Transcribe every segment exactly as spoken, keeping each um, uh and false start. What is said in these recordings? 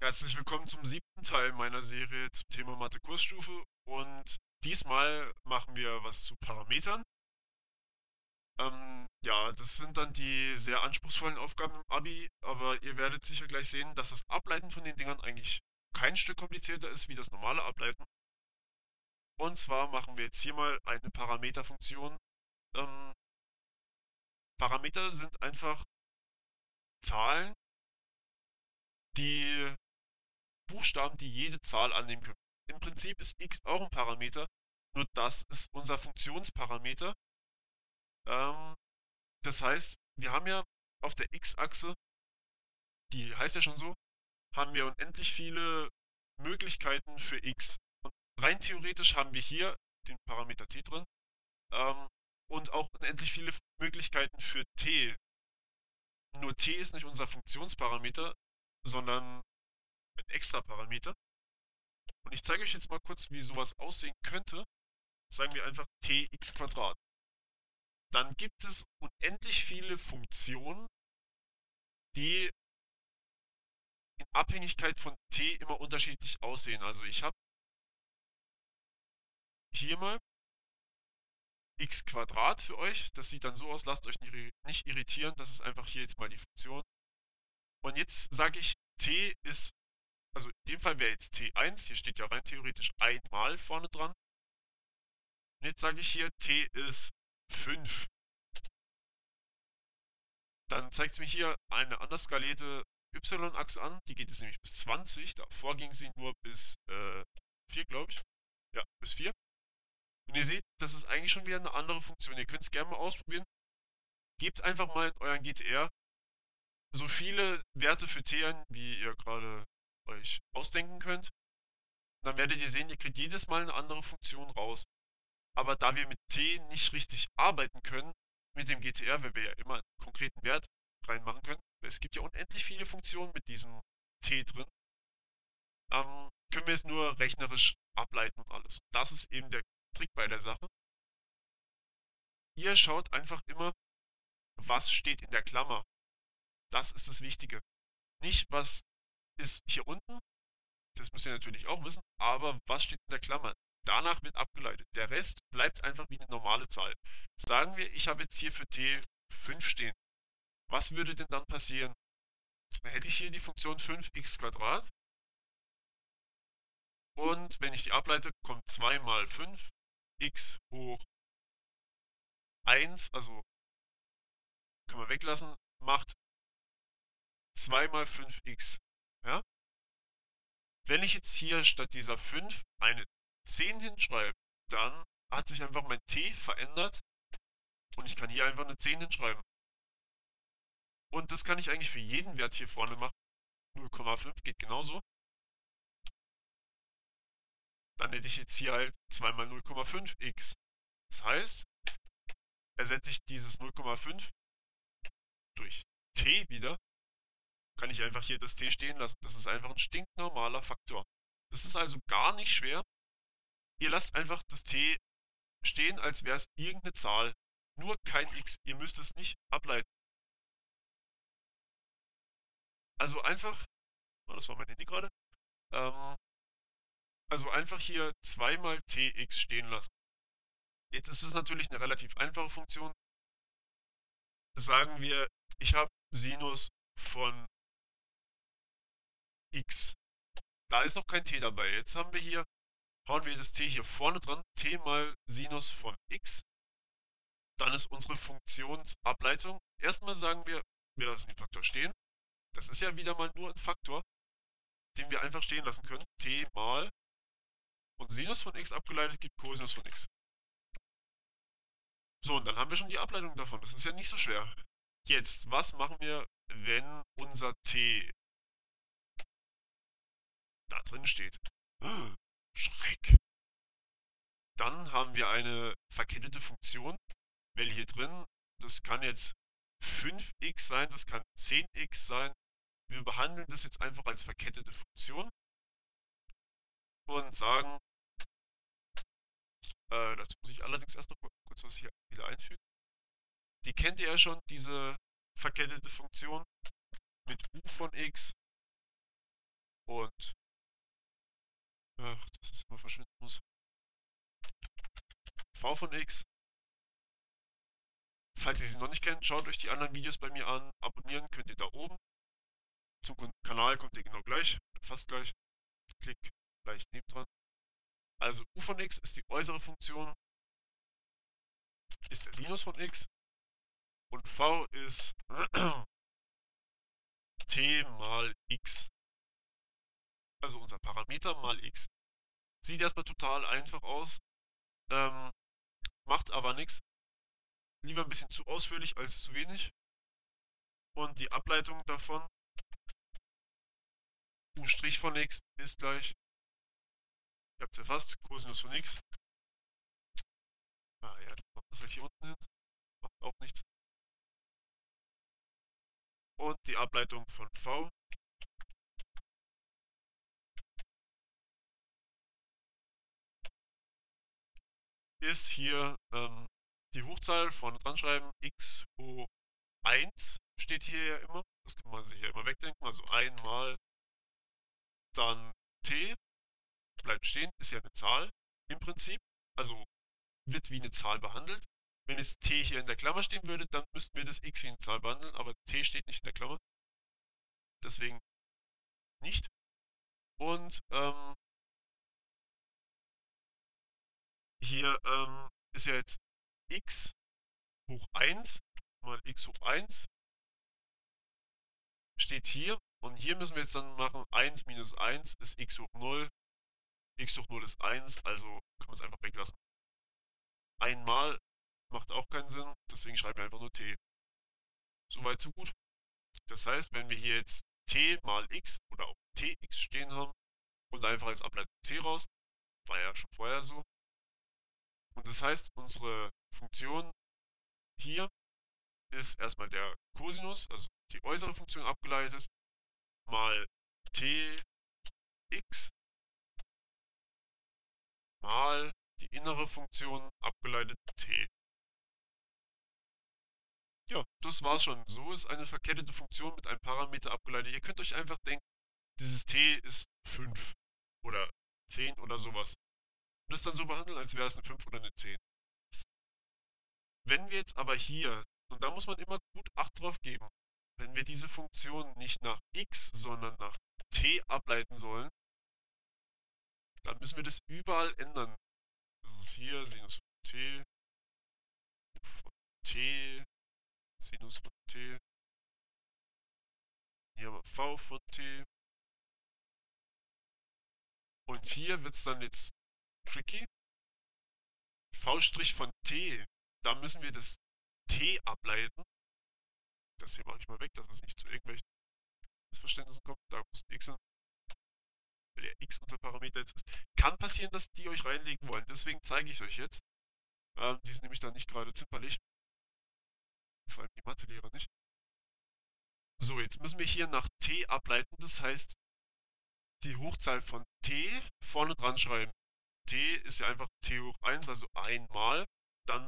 Herzlich willkommen zum siebten Teil meiner Serie zum Thema Mathe-Kursstufe und diesmal machen wir was zu Parametern. Ähm, ja, das sind dann die sehr anspruchsvollen Aufgaben im Abi, aber ihr werdet sicher gleich sehen, dass das Ableiten von den Dingern eigentlich kein Stück komplizierter ist wie das normale Ableiten. Und zwar machen wir jetzt hier mal eine Parameterfunktion. Ähm, Parameter sind einfach Zahlen, die Buchstaben, die jede Zahl annehmen können. Im Prinzip ist x auch ein Parameter, nur das ist unser Funktionsparameter. Ähm, Das heißt, wir haben ja auf der x-Achse, die heißt ja schon so, haben wir unendlich viele Möglichkeiten für x. Und rein theoretisch haben wir hier den Parameter t drin ähm, und auch unendlich viele Möglichkeiten für t. Nur t ist nicht unser Funktionsparameter, sondern ein extra Parameter. Und ich zeige euch jetzt mal kurz, wie sowas aussehen könnte. Sagen wir einfach tx². Dann gibt es unendlich viele Funktionen, die in Abhängigkeit von t immer unterschiedlich aussehen. Also ich habe hier mal x Quadrat für euch. Das sieht dann so aus, lasst euch nicht irritieren. Das ist einfach hier jetzt mal die Funktion. Und jetzt sage ich, t ist, also in dem Fall wäre jetzt t eins. Hier steht ja rein theoretisch einmal vorne dran. Und jetzt sage ich hier, t ist fünf. Dann zeigt es mir hier eine anders skalierte y-Achse an. Die geht jetzt nämlich bis zwanzig. Davor ging sie nur bis äh, vier, glaube ich. Ja, bis vier. Und ihr seht, das ist eigentlich schon wieder eine andere Funktion. Ihr könnt es gerne mal ausprobieren. Gebt einfach mal in euren G T R so viele Werte für t ein, wie ihr gerade euch ausdenken könnt. Und dann werdet ihr sehen, ihr kriegt jedes Mal eine andere Funktion raus. Aber da wir mit t nicht richtig arbeiten können, mit dem G T R, weil wir ja immer einen konkreten Wert reinmachen können, es gibt ja unendlich viele Funktionen mit diesem t drin, ähm, können wir es nur rechnerisch ableiten und alles. Das ist eben der Trick bei der Sache. Ihr schaut einfach immer, was steht in der Klammer. Das ist das Wichtige. Nicht, was ist hier unten, das müsst ihr natürlich auch wissen, aber was steht in der Klammer. Danach wird abgeleitet. Der Rest bleibt einfach wie eine normale Zahl. Sagen wir, ich habe jetzt hier für t fünf stehen. Was würde denn dann passieren? Dann hätte ich hier die Funktion fünf x Quadrat. Und wenn ich die ableite, kommt zwei mal fünf x hoch eins, also können wir weglassen, macht zwei mal fünf x. Ja? Wenn ich jetzt hier statt dieser fünf eine zehn hinschreibe, dann hat sich einfach mein t verändert und ich kann hier einfach eine zehn hinschreiben. Und das kann ich eigentlich für jeden Wert hier vorne machen. null Komma fünf geht genauso. Dann hätte ich jetzt hier halt zwei mal null Komma fünf x. Das heißt, ersetze ich dieses null Komma fünf durch t wieder, kann ich einfach hier das t stehen lassen. Das ist einfach ein stinknormaler Faktor. Das ist also gar nicht schwer. Ihr lasst einfach das t stehen, als wäre es irgendeine Zahl. Nur kein x. Ihr müsst es nicht ableiten. Also einfach, oh, das war mein Handy gerade, ähm, also einfach hier zwei mal tx stehen lassen. Jetzt ist es natürlich eine relativ einfache Funktion. Sagen wir, ich habe Sinus von x. Da ist noch kein t dabei. Jetzt haben wir hier, hauen wir das t hier vorne dran, t mal Sinus von x. Dann ist unsere Funktionsableitung. Erstmal sagen wir, wir lassen den Faktor stehen. Das ist ja wieder mal nur ein Faktor, den wir einfach stehen lassen können. T mal und Sinus von x abgeleitet gibt Cosinus von x. So, und dann haben wir schon die Ableitung davon. Das ist ja nicht so schwer. Jetzt, was machen wir, wenn unser t da drin steht? Schreck. Dann haben wir eine verkettete Funktion, weil hier drin, das kann jetzt fünf x sein, das kann zehn x sein. Wir behandeln das jetzt einfach als verkettete Funktion und sagen, äh, dazu muss ich allerdings erst noch mal kurz was hier wieder einfügen. Die kennt ihr ja schon, diese verkettete Funktion mit u von x und ach, dass es immer verschwinden muss. V von x. Falls ihr sie noch nicht kennt, schaut euch die anderen Videos bei mir an. Abonnieren könnt ihr da oben. Zum Kanal kommt ihr genau gleich, fast gleich. Klick gleich nebendran. Also u von x ist die äußere Funktion, ist der Sinus von x. Und v ist t mal x. Also unser Parameter mal x. Sieht erstmal total einfach aus, ähm, macht aber nichts. Lieber ein bisschen zu ausführlich als zu wenig. Und die Ableitung davon, u' von x ist gleich, ihr habt es erfasst, Cosinus von x. Ah ja, das macht das halt hier unten hin. Macht auch nichts. Und die Ableitung von v ist hier ähm, die Hochzahl vorne dran schreiben, x hoch eins steht hier ja immer. Das kann man sich ja immer wegdenken. Also einmal dann t, bleibt stehen, ist ja eine Zahl im Prinzip. Also wird wie eine Zahl behandelt. Wenn es t hier in der Klammer stehen würde, dann müssten wir das x wie eine Zahl behandeln, aber t steht nicht in der Klammer. Deswegen nicht. Und ähm, hier ähm, ist ja jetzt x hoch eins mal x hoch eins steht hier. Und hier müssen wir jetzt dann machen, eins minus eins ist x hoch null. X hoch null ist eins, also können wir es einfach weglassen. Einmal macht auch keinen Sinn, deswegen schreiben wir einfach nur t. Soweit, so gut. Das heißt, wenn wir hier jetzt t mal x oder auch tx stehen haben und einfach als Ableitung t raus, war ja schon vorher so. Und das heißt, unsere Funktion hier ist erstmal der Cosinus, also die äußere Funktion abgeleitet, mal tx mal die innere Funktion abgeleitet t. Ja, das war's schon. So ist eine verkettete Funktion mit einem Parameter abgeleitet. Ihr könnt euch einfach denken, dieses t ist fünf oder zehn oder sowas. Und das dann so behandeln, als wäre es eine fünf oder eine zehn. Wenn wir jetzt aber hier, und da muss man immer gut Acht drauf geben, wenn wir diese Funktion nicht nach x, sondern nach t ableiten sollen, dann müssen wir das überall ändern. Das ist hier Sinus von t, von t, Sinus von t. Hier haben wir v von t. Und hier wird es dann jetzt tricky. V' von t, da müssen wir das t ableiten. Das hier mache ich mal weg, dass es nicht zu irgendwelchen Missverständnissen kommt. Da muss ein x hin, weil der x unser Parameter jetzt ist. Kann passieren, dass die euch reinlegen wollen. Deswegen zeige ich es euch jetzt. Ähm, die sind nämlich dann nicht gerade zimperlich. Vor allem die Mathelehrer nicht. So, jetzt müssen wir hier nach t ableiten. Das heißt, die Hochzahl von t vorne dran schreiben. T ist ja einfach t hoch eins, also einmal. Dann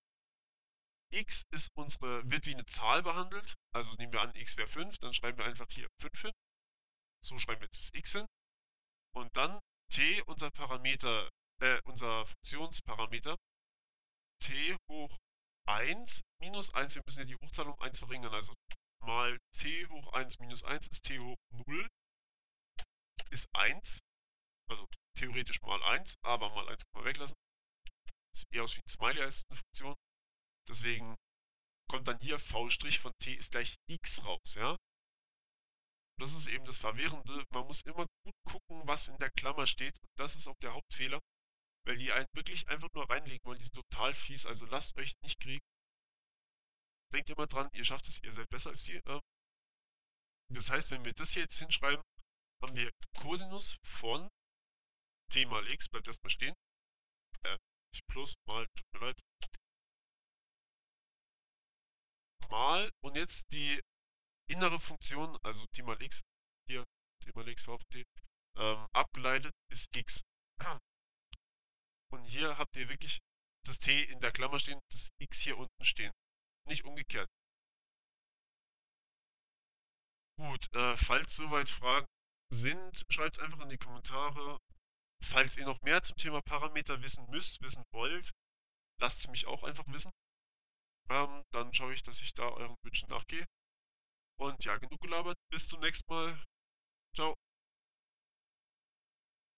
x ist unsere, wird wie eine Zahl behandelt. Also nehmen wir an, x wäre fünf, dann schreiben wir einfach hier fünf hin. So schreiben wir jetzt das x hin. Und dann t, unser Parameter, äh, unser Funktionsparameter, t hoch eins minus eins, wir müssen ja die Hochzahl um eins verringern, also mal t hoch eins minus eins ist t hoch null, ist eins, also theoretisch mal eins, aber mal eins kann man weglassen. Sieht eher aus wie ein Smiley als eine Funktion. Deswegen kommt dann hier v' von t ist gleich x raus, ja. Das ist eben das Verwirrende. Man muss immer gut gucken, was in der Klammer steht. Und das ist auch der Hauptfehler, weil die einen wirklich einfach nur reinlegen wollen. Die sind total fies, also lasst euch nicht kriegen. Denkt immer dran, ihr schafft es, ihr seid besser als ihr. Äh. Das heißt, wenn wir das hier jetzt hinschreiben, haben wir Cosinus von t mal x, bleibt erstmal stehen. Äh, plus mal, tut mir leid. Mal, und jetzt die innere Funktion, also t mal x, hier, t mal x, v von t, ähm, abgeleitet ist x. Und hier habt ihr wirklich das t in der Klammer stehen, das x hier unten stehen. Nicht umgekehrt. Gut, äh, falls soweit Fragen sind, schreibt einfach in die Kommentare. Falls ihr noch mehr zum Thema Parameter wissen müsst, wissen wollt, lasst es mich auch einfach wissen. Ähm, dann schaue ich, dass ich da euren Wünschen nachgehe. Und ja, genug gelabert. Bis zum nächsten Mal. Ciao.